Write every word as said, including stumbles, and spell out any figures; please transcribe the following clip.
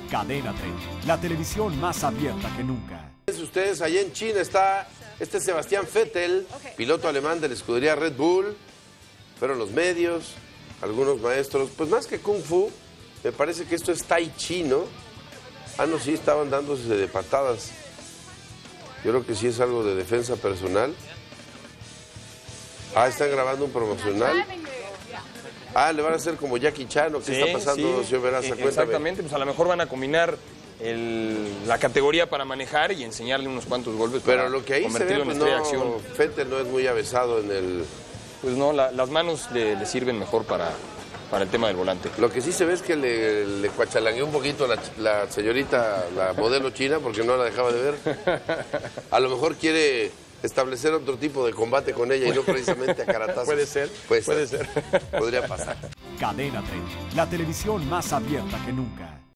Cadena treinta, la televisión más abierta que nunca. Ustedes, allá en China está este Sebastián Vettel, okay, piloto alemán de la escudería Red Bull. Fueron los medios, algunos maestros, pues más que Kung Fu, me parece que esto es Tai Chi, ¿no? Ah, no, sí, estaban dándose de patadas. Yo creo que sí es algo de defensa personal. Ah, están grabando un promocional. Ah, le van a hacer como Jackie Chan, ¿o qué sí, está pasando, sí, señor Veraza? Cuéntame. Exactamente, pues a lo mejor van a combinar el, la categoría para manejar y enseñarle unos cuantos golpes. Pero para lo que ahí se ve, pues no, Vettel no es muy avesado en el... Pues no, la, las manos le, le sirven mejor para, para el tema del volante. Lo que sí se ve es que le, le cuachalangueó un poquito la, la señorita, la modelo china, porque no la dejaba de ver. A lo mejor quiere establecer otro tipo de combate con ella y no precisamente a caratazos. Puede ser, pues, puede ser. Podría pasar. Cadena treinta, la televisión más abierta que nunca.